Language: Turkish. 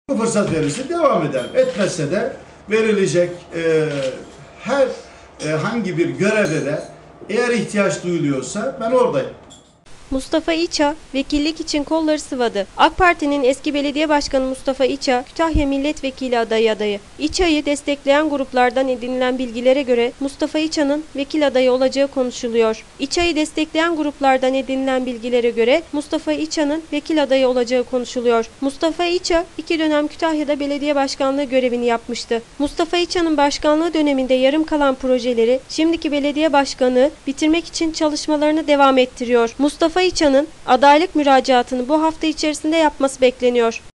Bu fırsat verirse devam ederim. Etmezse de verilecek hangi bir görevde de eğer ihtiyaç duyuluyorsa ben oradayım. Mustafa İça, vekillik için kolları sıvadı. AK Parti'nin eski belediye başkanı Mustafa İça, Kütahya milletvekili adayı. İça'yı destekleyen gruplardan edinilen bilgilere göre Mustafa İça'nın vekil adayı olacağı konuşuluyor. İça'yı destekleyen gruplardan edinilen bilgilere göre Mustafa İça'nın vekil adayı olacağı konuşuluyor. Mustafa İça, 2 dönem Kütahya'da belediye başkanlığı görevini yapmıştı. Mustafa İça'nın başkanlığı döneminde yarım kalan projeleri şimdiki belediye başkanı bitirmek için çalışmalarını devam ettiriyor. Mustafa İça'nın adaylık müracaatını bu hafta içerisinde yapması bekleniyor.